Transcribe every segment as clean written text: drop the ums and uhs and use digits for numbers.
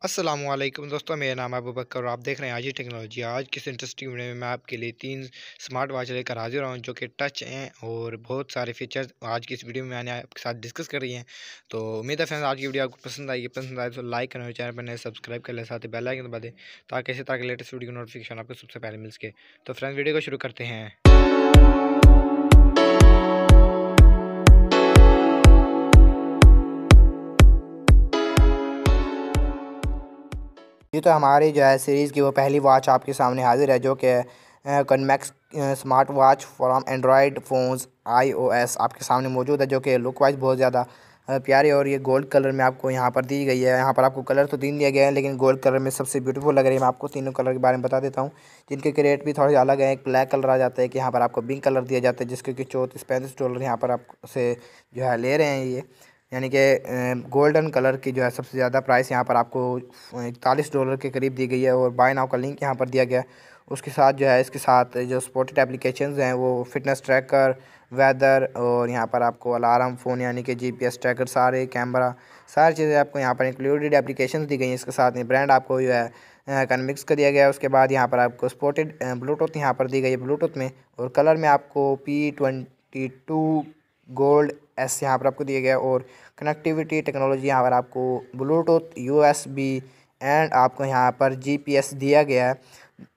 अस्सलामुअलैकुम दोस्तों, मेरा नाम है अबू बकर और आप देख रहे हैं आज ही टेक्नोलॉजी। आज किस इंटरेस्टिंग वीडियो में मैं आपके लिए 3 स्मार्ट वॉच लेकर हाजिर हूँ जो कि टच हैं और बहुत सारे फीचर्स आज की इस वीडियो में मैंने आपके साथ डिस्कस कर रही हैं। तो उम्मीद है फ्रेंड्स आज की वीडियो आपको पसंद आएगी। पसंद आए तो लाइक करें और चैनल पर नए सब्सक्राइब कर लें, साथ ही बेल आइकन दबा दें ताकि इसी तरह के लेटेस्ट वीडियो की नोटिफिकेशन आपको सबसे पहले मिल सके। तो फ्रेंड्स वीडियो को शुरू करते हैं। जी तो हमारी जो है सीरीज़ की वो पहली वॉच आपके सामने हाजिर है जो कि Conmax smart watch from Android phones iOS आपके सामने मौजूद है, जो कि लुक वाइज बहुत ज़्यादा प्यारी और ये गोल्ड कलर में आपको यहाँ पर दी गई है। यहाँ पर आपको कलर तो 3 दिया गया है, लेकिन गोल्ड कलर में सबसे ब्यूटीफुल लग रही है। मैं आपको तीनों कलर के बारे में बता देता हूँ, जिनके रेट भी थोड़े अलग हैं। एक ब्लैक कलर आ जाता है कि यहाँ पर आपको पिंक कलर दिया जाता है, जिसके कि $34-35 यहाँ पर आपसे जो है ले रहे हैं ये, यानी कि गोल्डन कलर की जो है सबसे ज़्यादा प्राइस यहाँ पर आपको $41 के करीब दी गई है। और बाय नाउ का लिंक यहाँ पर दिया गया है। उसके साथ जो है इसके साथ जो सपोर्टेड एप्लीकेशंस हैं वो फिटनेस ट्रैकर, वेदर और यहाँ पर आपको अलार्म फ़ोन यानी कि GPS ट्रैकर, सारे कैमरा, सारी चीज़ें आपको यहाँ पर इंक्लूडेड एप्लीकेशंस दी गई हैं। इसके साथ में ब्रांड आपको जो है कॉन्मिक्स का दिया गया है। उसके बाद यहाँ पर आपको सपोर्टेड ब्लूटूथ यहाँ पर दी गई है ब्लूटूथ में, और कलर में आपको P22 गोल्ड S यहाँ पर आपको दिया गया है। और कनेक्टिविटी टेक्नोलॉजी यहाँ पर आपको ब्लूटूथ, USB एंड आपको यहाँ पर GPS दिया गया है।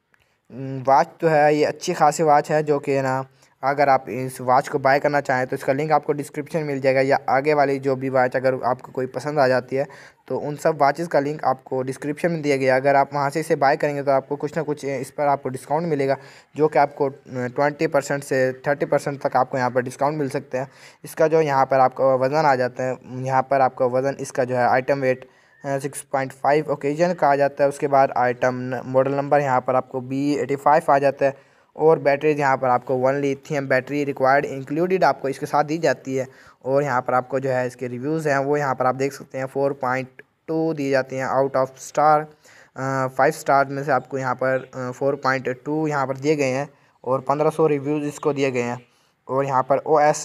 वॉच तो है ये अच्छी खासी वॉच है, जो कि ना अगर आप इस वॉच को बाय करना चाहें तो इसका लिंक आपको डिस्क्रिप्शन में मिल जाएगा, या आगे वाली जो भी वॉच अगर आपको कोई पसंद आ जाती है तो उन सब वॉचेस का लिंक आपको डिस्क्रिप्शन में दिया गया। अगर आप वहाँ से इसे बाय करेंगे तो आपको कुछ ना कुछ इस पर आपको डिस्काउंट मिलेगा, जो कि आपको 20% से 30% तक आपको यहाँ पर डिस्काउंट मिल सकते हैं। इसका जो यहाँ पर आपका वज़न आ जाता है, यहाँ पर आपका वज़न इसका जो है आइटम वेट 6.5 ओकेजन का आ जाता है। उसके बाद आइटम मॉडल नंबर यहाँ पर आपको B85 आ जाता है। और बैटरीज यहाँ पर आपको 1 लिथियम बैटरी रिक्वायर्ड इंक्लूडेड आपको इसके साथ दी जाती है। और यहाँ पर आपको जो है इसके रिव्यूज़ हैं वो यहाँ पर आप देख सकते हैं 4.2 दिए जाते हैं आउट ऑफ स्टार। 5 स्टार में से आपको यहाँ पर 4.2 यहाँ पर दिए गए हैं, और 1500 रिव्यूज़ इसको दिए गए हैं। और यहाँ पर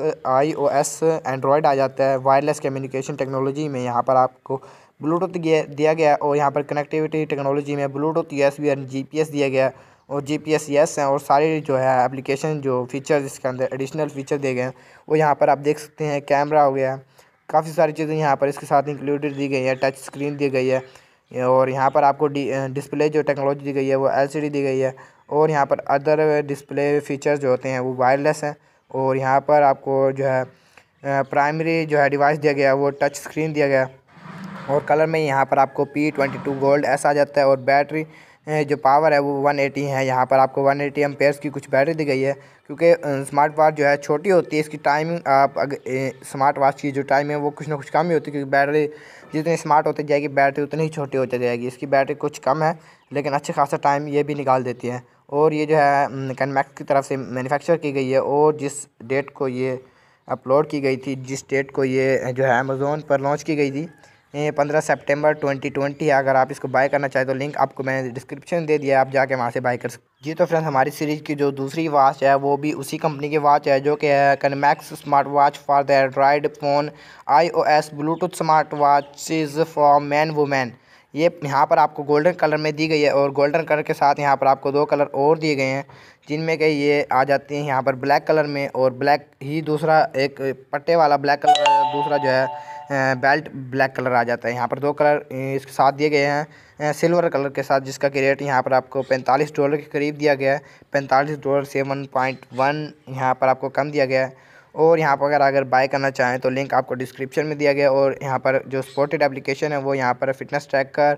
iOS एंड्रॉयड आ जाता है। वायरलेस कम्युनिकेशन टेक्नोलॉजी में यहाँ पर आपको ब्लूटूथ दिया गया है, और यहाँ पर कनेक्टिविटी टेक्नोलॉजी में ब्लूटूथ, USB और GPS दिया गया है। और GPS यस हैं, और सारे जो है एप्लीकेशन जो फीचर्स इसके अंदर एडिशनल फीचर दिए गए हैं वो यहाँ पर आप देख सकते हैं। कैमरा हो गया, काफ़ी सारी चीज़ें यहाँ पर इसके साथ इंक्लूडेड दी गई है। टच स्क्रीन दी गई है, और यहाँ पर आपको डिस्प्ले जो टेक्नोलॉजी दी गई है वो LCD दी गई है। और यहाँ पर अदर डिस्प्ले फीचर्स जो होते हैं वो वायरलेस हैं। और यहाँ पर आपको जो है प्राइमरी जो है डिवाइस दिया गया है वो टच स्क्रीन दिया गया है। और कलर में यहाँ पर आपको P22 गोल्ड S आ जाता है। और बैटरी जो पावर है वो 180 है। यहाँ पर आपको 180 एम्पेयर्स की कुछ बैटरी दी गई है, क्योंकि स्मार्ट वॉच जो है छोटी होती है, इसकी टाइमिंग आप अगर स्मार्ट वॉच की जो टाइम है वो कुछ ना कुछ कम ही होती है, क्योंकि बैटरी जितनी स्मार्ट होती जाएगी बैटरी उतनी ही छोटी होती जाएगी। इसकी बैटरी कुछ कम है, लेकिन अच्छे खासा टाइम ये भी निकाल देती है। और ये जो है कॉन्मैक्स की तरफ से मैन्युफैक्चर की गई है, और जिस डेट को ये अपलोड की गई थी, जिस डेट को ये जो है अमेज़ोन पर लॉन्च की गई थी, 15 सितंबर 2020 है। अगर आप इसको बाय करना चाहें तो लिंक आपको मैंने डिस्क्रिप्शन दे दिया है, आप जाके वहाँ से बाय कर सकते। जी तो फ्रेंड्स हमारी सीरीज़ की जो दूसरी वॉच है वो भी उसी कंपनी की वॉच है, जो कि है Conmax smart watch for the Android phone iOS Bluetooth smart watches for man women. ये यहाँ पर आपको गोल्डन कलर में दी गई है, और गोल्डन कलर के साथ यहाँ पर आपको 2 कलर और दिए गए हैं, जिनमें कि ये आ जाती हैं यहाँ पर ब्लैक कलर में, और ब्लैक ही दूसरा एक पट्टे वाला ब्लैक कलर, दूसरा जो है बेल्ट ब्लैक कलर आ जाता है। यहाँ पर 2 कलर इसके साथ दिए गए हैं सिल्वर कलर के साथ, जिसका कि रेट यहाँ पर आपको $45 के करीब दिया गया है। $45 से 1.1 यहाँ पर आपको कम दिया गया है। और यहाँ पर अगर बाय करना चाहें तो लिंक आपको डिस्क्रिप्शन में दिया गया। और यहाँ पर जो सपोर्टेड एप्लीकेशन है वो यहाँ पर फिटनेस ट्रैकर,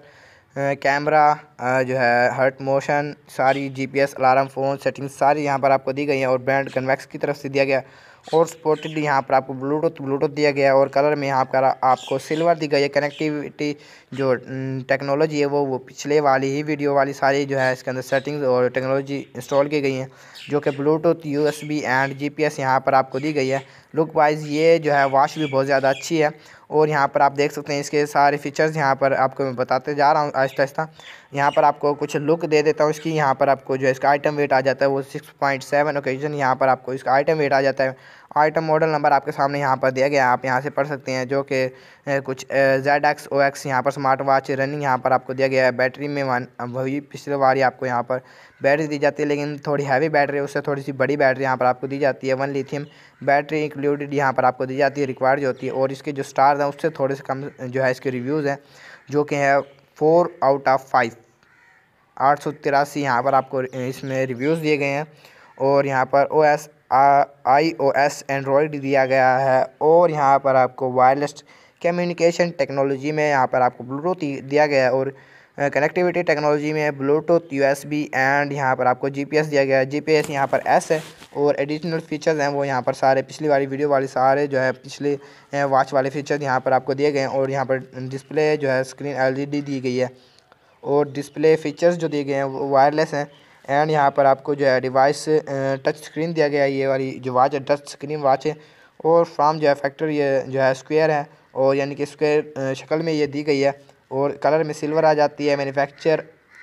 कैमरा, जो है हार्ट मोशन, सारी GPS अलार्म फ़ोन सेटिंग्स सारी यहाँ पर आपको दी गई हैं। और ब्रांड कॉन्मैक्स की तरफ से दिया गया। और सपोर्टेड यहाँ पर आपको ब्लूटूथ दिया गया है, और कलर में यहाँ पर आपको सिल्वर दी गई है। कनेक्टिविटी जो टेक्नोलॉजी है वो पिछले वाली ही वीडियो वाली सारी जो है इसके अंदर सेटिंग्स और टेक्नोलॉजी इंस्टॉल की गई हैं, जो कि ब्लूटूथ, USB एंड GPS यहाँ पर आपको दी गई है। लुक वाइज ये जो है वॉच भी बहुत ज़्यादा अच्छी है। और यहाँ पर आप देख सकते हैं इसके सारे फीचर्स यहाँ पर आपको मैं बताते जा रहा हूँ आहिस्ता आहिस्ता। यहाँ पर आपको कुछ लुक दे देता हूँ इसकी। यहाँ पर आपको जो इसका आइटम वेट आ जाता है वो 6.7 ओकेजन यहाँ पर आपको इसका आइटम वेट आ जाता है। आइटम मॉडल नंबर आपके सामने यहाँ पर दिया गया है, आप यहाँ से पढ़ सकते हैं, जो कि कुछ ZXOX यहाँ पर स्मार्ट वॉच रनिंग यहाँ पर आपको दिया गया है। बैटरी में वही पिछले बार ही आपको यहाँ पर बैटरी दी जाती है, लेकिन थोड़ी हैवी बैटरी, उससे थोड़ी सी बड़ी बैटरी यहाँ पर आपको दी जाती है। 1 लिथियम बैटरी इंक्लूडेड यहाँ पर आपको दी जाती है, रिक्वायर्ड जो होती है। और इसके जो स्टार्स हैं उससे थोड़े से कम जो है इसके रिव्यूज़ हैं, जो कि है 4 आउट ऑफ 5, 883 यहाँ पर आपको इसमें रिव्यूज़ दिए गए हैं। और यहाँ पर iOS एंड्रॉयड दिया गया है। और यहाँ पर आपको वायरलेस कम्युनिकेशन टेक्नोलॉजी में यहाँ पर आपको ब्लूटूथ दिया गया है। और कनेक्टिविटी टेक्नोलॉजी में ब्लूटूथ USB एंड यहाँ पर आपको GPS दिया गया है। GPS यहाँ पर S है। और एडिशनल फीचर्स हैं वो यहाँ पर सारे पिछली वाली वीडियो वाली सारे जो है पिछले वॉच वाले फीचर्स यहाँ पर आपको दिए गए हैं। और यहाँ पर डिस्प्ले जो है स्क्रीन LED दी गई है। और डिस्प्ले फीचर्स जो दिए गए हैं वो वायरलेस हैं। एंड यहाँ पर आपको जो है डिवाइस टच स्क्रीन दिया गया है, ये वाली जो वॉच है टच स्क्रीन वॉच है। और फ्रॉम जो है फैक्टर ये जो है स्क्वायर है, और यानी कि स्क्वायर शक्ल में ये दी गई है। और कलर में सिल्वर आ जाती है। Manufacture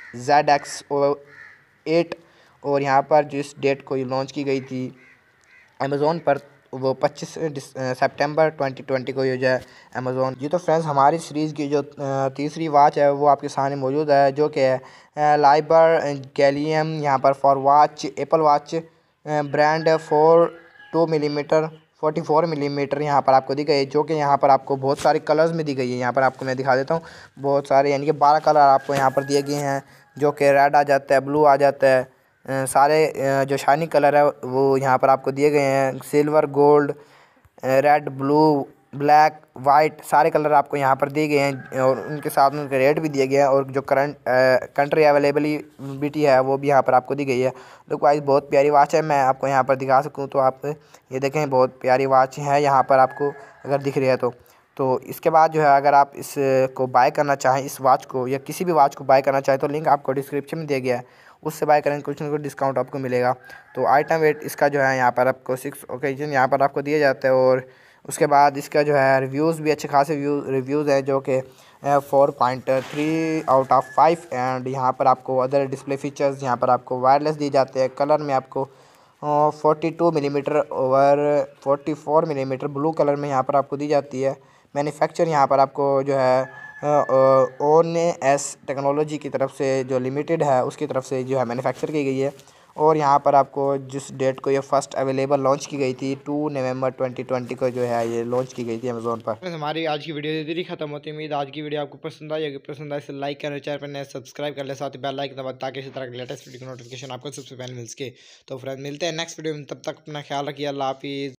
ZXO8। और यहाँ पर जिस डेट को ये लॉन्च की गई थी अमेज़ोन पर, वो 25 सितंबर 2020 को ये जो है अमेज़ोन। जी तो फ्रेंड्स, हमारी सीरीज़ की जो तीसरी वॉच है वो आपके सामने मौजूद है, जो कि है लाइबर गैलियम यहाँ पर for watch Apple watch brand 42 millimetre 44 millimetre यहाँ पर आपको दी गई है, जो कि यहाँ पर आपको बहुत सारे कलर्स में दी गई है। यहाँ पर आपको मैं दिखा देता हूँ, बहुत सारे यानी कि 12 कलर आपको यहाँ पर दिए गए हैं, जो कि रेड आ जाता है, ब्लू आ जाता है, सारे जो शाइनी कलर है वो यहाँ पर आपको दिए गए हैं। Silver, gold, red, blue, black, white सारे कलर आपको यहाँ पर दिए गए हैं। और उनके साथ में उनके रेट भी दिए गए हैं। और जो कंट्री अवेलेबिलिटी है वो भी यहाँ पर आपको दी गई है। लुक वाइज बहुत प्यारी वॉच है, मैं आपको यहाँ पर दिखा सकूँ तो आप ये देखें, बहुत प्यारी वॉच है यहाँ पर आपको अगर दिख रही है तो इसके बाद जो है अगर आप इसको बाय करना चाहें, इस वॉच को या किसी भी वॉच को बाय करना चाहें, तो लिंक आपको डिस्क्रिप्शन में दिया गया है, उससे बाय करेंगे कुछ ना कुछ डिस्काउंट आपको मिलेगा। तो आइटम वेट इसका जो है यहाँ पर आपको 6 ओकेजन यहाँ पर आपको दिया जाता है। और उसके बाद इसका जो है रिव्यूज़ भी अच्छे खासे रिव्यूज़ हैं, जो कि 4.3 आउट ऑफ 5। एंड यहाँ पर आपको अदर डिस्प्ले फीचर्स यहाँ पर आपको वायरलेस दिए जाते हैं। कलर में आपको 42 millimetre over 44 millimetre blue colour में यहाँ पर आपको दी जाती है। मैन्युफैक्चर यहाँ पर आपको जो है ONS टेक्नोलॉजी की तरफ से जो लिमिटेड है उसकी तरफ से जो है मैन्युफैक्चर की गई है। और यहाँ पर आपको जिस डेट को ये फर्स्ट अवेलेबल लॉन्च की गई थी 2 नवंबर 2020 को जो है ये लॉन्च की गई थी अमेज़ोन पर। हमारी आज की वीडियो इधर ही खत्म होती है। उम्मीद आज की वीडियो आपको पसंद आई होगी। पसंद आए तो लाइक करें, चैनल पर नए सब्सक्राइब कर ले, साथ ही बेल आइकन दबा ताकि इसी तरह की लेटेस्ट वीडियो की नोटिफिकेशन आपको सबसे पहले मिल सके। तो फ्रेंड मिलते हैं नेक्स्ट वीडियो में, तब तक अपना ख्याल रखिए। अल्लाह हाफिज़।